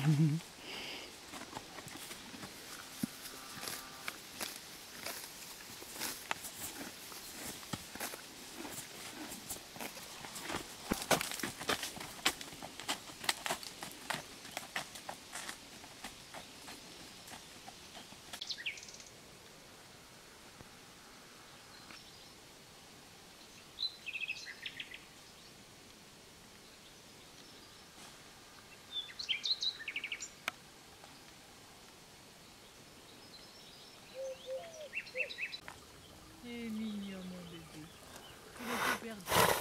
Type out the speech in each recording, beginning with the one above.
Il est mignon mon bébé. Il est tout perdu.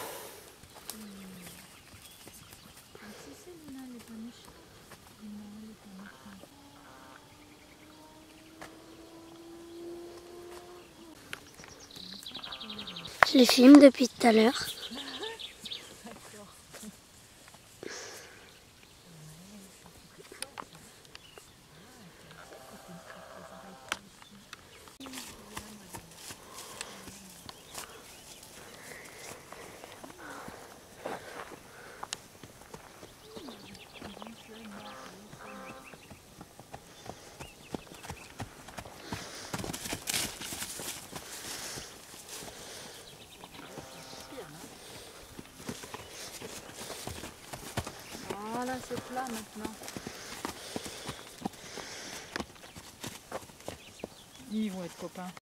Si c'est Luna, elle est pas méchante. Non, elle est pas méchante. Je les filme depuis tout à l'heure. D'accord. Voilà, c'est plat maintenant. Ils vont être copains.